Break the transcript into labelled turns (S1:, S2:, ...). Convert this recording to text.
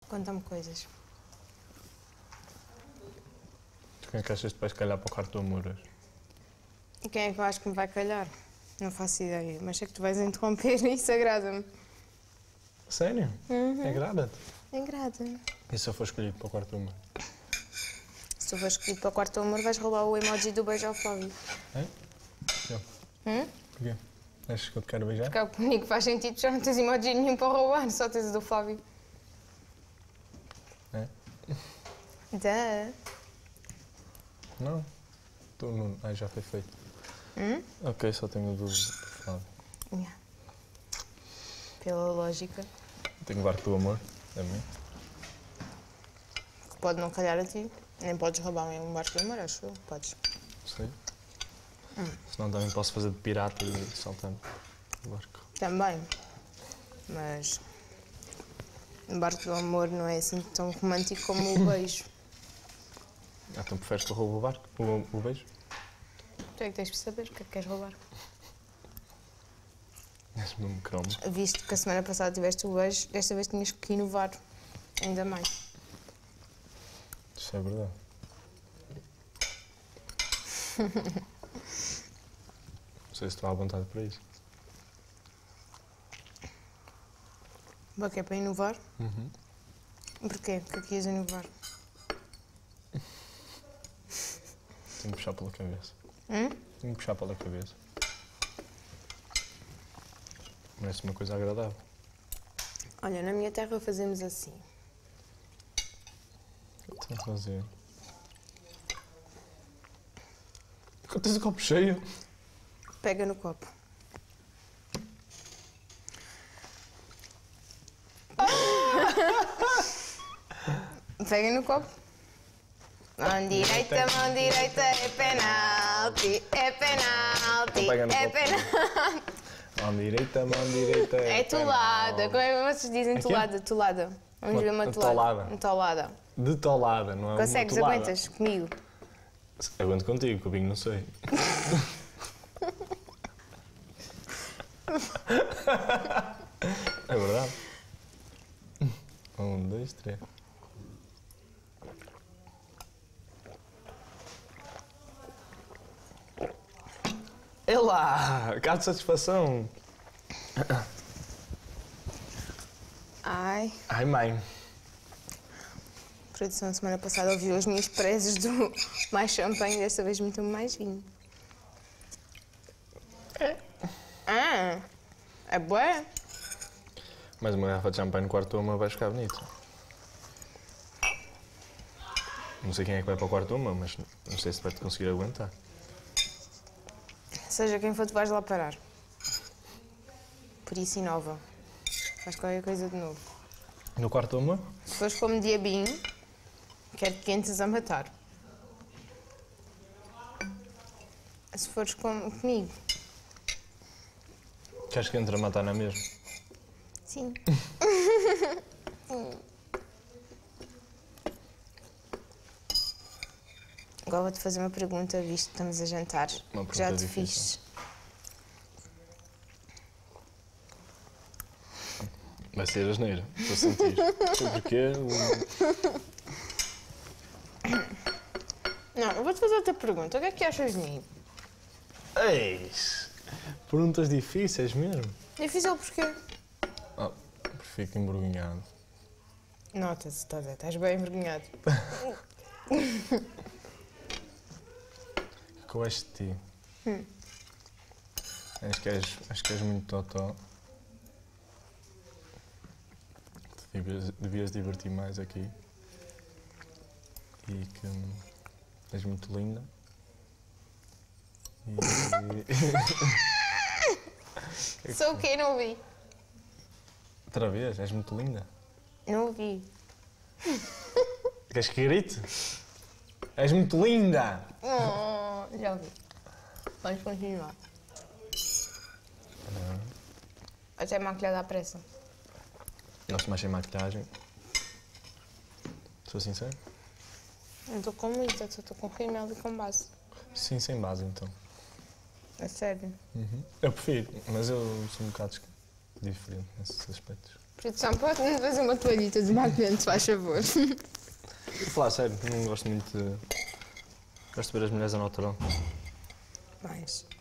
S1: Conta-me coisas.
S2: Quem é que achas que vais calhar para o quarto do amor hoje?
S1: E quem é que eu acho que me vai calhar? Não faço ideia, mas sei que tu vais interromper e isso agrada-me.
S2: Sério? Agrada-te?
S1: Agrada-me.
S2: E se eu for escolhido para o quarto do amor?
S1: Se tu fores escolhido para o quarto do amor, vais roubar o emoji do beijo ao Flávio.
S2: É? Eu. Porquê? Achas que eu te quero beijar?
S1: Porque é o que único que faz sentido, já não tens emoji nenhum para roubar, só tens o do Flávio.
S2: É?
S1: Duh.
S2: Não. Tu não. Ah, já foi feito. Ok, só tenho dúvidas por falar.
S1: Yeah. Pela lógica,
S2: Tenho o barco do amor, a mim.
S1: que pode não calhar a ti. Nem podes roubar um barco de amor, acho eu. Podes.
S2: Sei. Senão também posso fazer de pirata e saltando o barco.
S1: Também. Mas... o barco do amor não é assim tão romântico como o beijo.
S2: Ah, então preferes que eu roube o barco? O beijo?
S1: Tu é que tens de saber o que é que queres roubar.
S2: És mesmo cromo.
S1: Visto que a semana passada tiveste o beijo, desta vez tinhas que inovar ainda mais.
S2: Isso é verdade. Não sei se estou à vontade para isso.
S1: Para quê? Para inovar? Porquê? O que é que ias inovar?
S2: Tenho que puxar pela cabeça. Tenho que puxar pela cabeça. Parece uma coisa agradável.
S1: Olha, na minha terra fazemos assim.
S2: O que tenho a fazer? Tens o copo cheio?
S1: Pega no copo. Pega no copo. Mão direita, é penalti, é penalti,
S2: Pega no
S1: é
S2: copo.
S1: penalti.
S2: Mão direita.
S1: É tolada. Como é que vocês dizem
S2: É quê?
S1: tolada? Tolada. Vamos ver uma
S2: Uma
S1: tolada.
S2: tolada.
S1: Uma tolada.
S2: De tolada, não é
S1: Consegues?
S2: uma tolada.
S1: Aguentas comigo?
S2: Aguento contigo, que o vinho não sei. É verdade. 1, 2, 3. É lá! Cá de satisfação!
S1: Ai,
S2: Ai, mãe.
S1: a produção, semana passada ouviu as minhas prezes do mais champanhe, desta vez meteu-me mais vinho. Ah, é boa?
S2: Mais uma garrafa de champanhe no quarto de uma vai ficar bonito. Não sei quem é que vai para o quarto de uma, mas não sei se vai-te conseguir aguentar.
S1: Seja quem for, tu vais lá parar. Por isso inova. Faz qualquer coisa de novo.
S2: No quarto de uma?
S1: Se fores como diabinho, quero que entres a matar. Se fores comigo,
S2: Queres que entre a matar na mesma?
S1: sim. Agora vou-te fazer uma pergunta, visto que estamos a jantar.
S2: Uma
S1: Que já
S2: pergunta
S1: te
S2: difícil.
S1: fiz.
S2: Vai ser asneira, estou a sentir. Sei porquê.
S1: Não, eu vou-te fazer outra pergunta. O que é que achas de mim?
S2: Eis! Perguntas difíceis mesmo.
S1: Difícil porquê?
S2: Ah, fico envergonhado.
S1: Nota-se, estás bem envergonhado.
S2: Com este ti. Acho que és muito totó. Devias divertir mais aqui. E que és muito linda.
S1: Sou o quê? Não ouvi.
S2: Outra vez, és muito linda.
S1: Não ouvi.
S2: Queres que grite? És muito linda!
S1: Já ouvi. Vamos continuar. Até maquilhada à pressa.
S2: Gosto mais sem maquilhagem. Sou sincero?
S1: Não estou com muita, só estou com rímel e com base.
S2: Sim, sem base então.
S1: É sério.
S2: Eu prefiro, mas eu sou um bocado diferente nesses aspectos.
S1: Produção, pode-me fazer uma toalhita de maquilhante, faz favor.
S2: Vou falar sério, não gosto muito de... Gosto de ver as mulheres a natural.
S1: Mais.